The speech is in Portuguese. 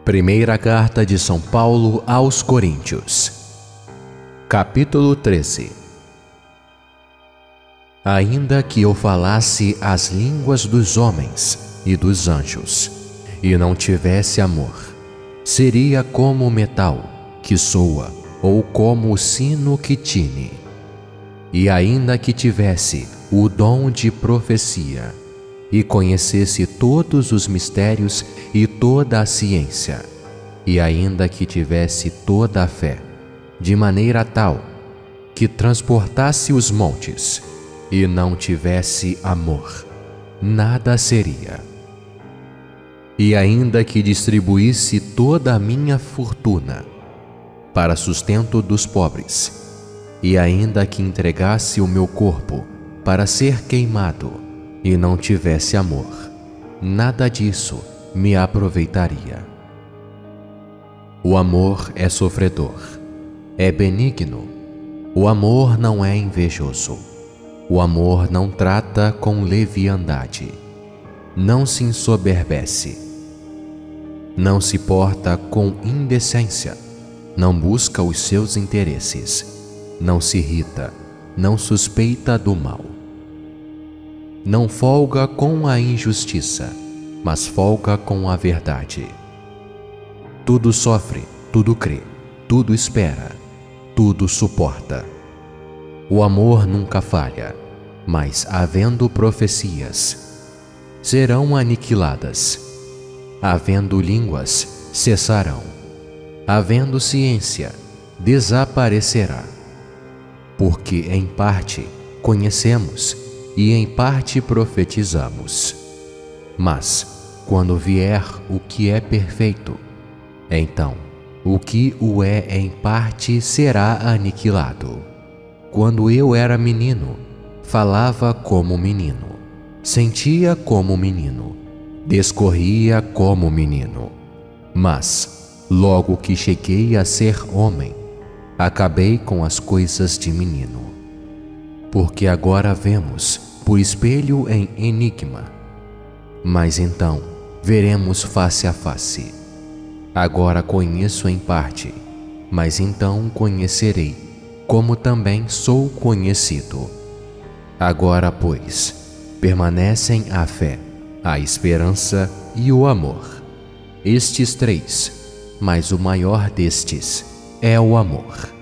Primeira carta de São Paulo aos Coríntios, capítulo 13. Ainda que eu falasse as línguas dos homens e dos anjos, e não tivesse amor, seria como o metal que soa, ou como o sino que tine. E ainda que tivesse o dom de profecia, e conhecesse todos os mistérios e toda a ciência, e ainda que tivesse toda a fé, de maneira tal que transportasse os montes, e não tivesse amor, nada seria. E ainda que distribuísse toda a minha fortuna para sustento dos pobres, e ainda que entregasse o meu corpo para ser queimado, e não tivesse amor, nada disso me aproveitaria. O amor é sofredor, é benigno. O amor não é invejoso. O amor não trata com leviandade. Não se ensoberbece. Não se porta com indecência. Não busca os seus interesses. Não se irrita. Não suspeita do mal. Não folga com a injustiça, mas folga com a verdade. Tudo sofre, tudo crê, tudo espera, tudo suporta. O amor nunca falha, mas havendo profecias, serão aniquiladas. Havendo línguas, cessarão. Havendo ciência, desaparecerá. Porque em parte conhecemos e em parte profetizamos. Mas, quando vier o que é perfeito, então o que o é em parte será aniquilado. Quando eu era menino, falava como menino, sentia como menino, discorria como menino. Mas, logo que cheguei a ser homem, acabei com as coisas de menino. Porque agora vemos por espelho em enigma, mas então veremos face a face. Agora conheço em parte, mas então conhecerei, como também sou conhecido. Agora, pois, permanecem a fé, a esperança e o amor. Estes três, mas o maior destes é o amor.